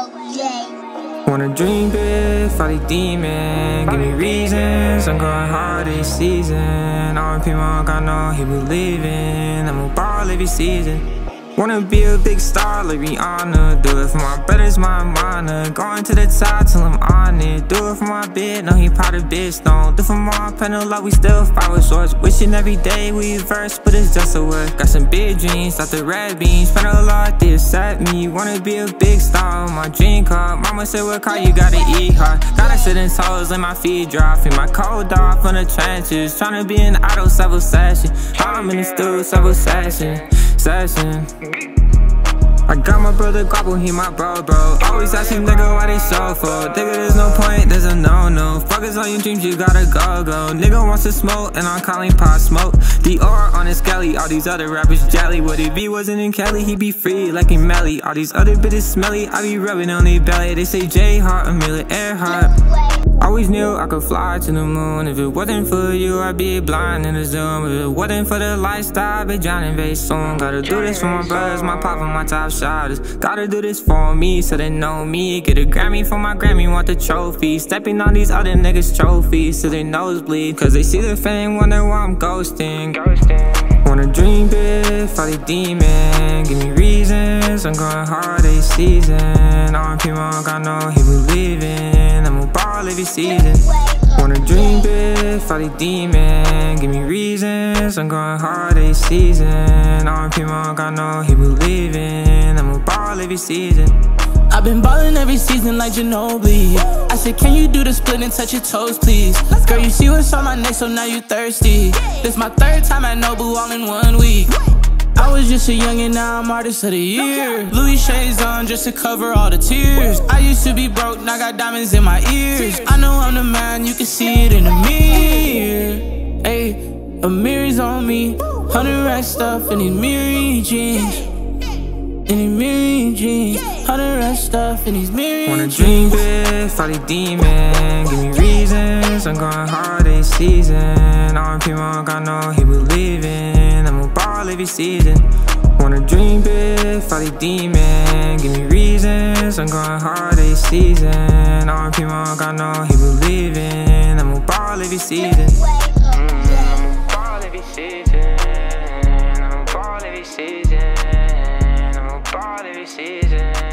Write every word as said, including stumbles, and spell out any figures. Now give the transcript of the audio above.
Wanna dream big, fight a demon. Give me reasons, I'm going hard this season. All people I know he believing. I'ma ball every season. Wanna be a big star like Rihanna. Do it for my brothers, my mana. Going to the top till I'm on it. Do it for my bid, no he proud of bitch. Don't do it for my panel like we still fight with swords. Wishing every day we verse, but it's just a word. Got some big dreams, like the red beans. Spend a lot to accept me. Wanna be a big star on my dream car. Mama said what car you gotta eat hard. Gotta sit in toes, let my feet drop. Feel my cold off from the trenches. Tryna be an idol, several session. I'm in the stool, several session. Session. I got my brother Gobble, he my bro, bro. Always ask him, nigga, why they so full. Nigga, there's no point, there's a no-no. Focus on your dreams, you gotta go-go. Nigga wants to smoke, and I'm calling pot smoke. Dior on his skelly, all these other rappers jelly. What if he wasn't in Cali, he'd be free like in Melly. All these other bitches smelly, I be rubbing on their belly. They say J-Heart, Amelia Earhart. Always knew I could fly to the moon. If it wasn't for you, I'd be blind in the Zoom. If it wasn't for the lifestyle, I'd be drowning very soon. Gotta do this for my brothers, my pop and my top shotters. Gotta do this for me, so they know me. Get a Grammy for my Grammy, want the trophy. Stepping on these other niggas' trophies, so they nosebleed. Cause they see the fame, wonder why I'm ghosting. Wanna dream big, fight a demon. Give me reasons, I'm going hard this season. All people I know he believing. I'ma ball every season. Wanna dream big, fight a demon. Give me reasons, I'm going hard this season. All people I know he believing. I'ma ball every season. I've been ballin' every season like Ginobili. I said, can you do the split and touch your toes, please? Girl, you see what's on my neck, so now you thirsty. This my third time at Nobu all in one week. I was just a youngin', now I'm artist of the year. Louis shades on just to cover all the tears. I used to be broke, now got diamonds in my ears. I know I'm the man, you can see it in the mirror. Ayy, a mirror's on me. Hundred rack stuff in these mirror jeans. In these mirror jeans. Hundred rack stuff in these mirror Wanna dream big, fight a demon. Give me reasons, I'm going hard this season. All people I know he believing. I'ma ball every season. Wanna dream big, fight a demon. Give me reasons, I'm going hard this season. All people I know he believing. I'ma ball every season. I'ma ball every season. I'ma ball every season. I'ma ball every season.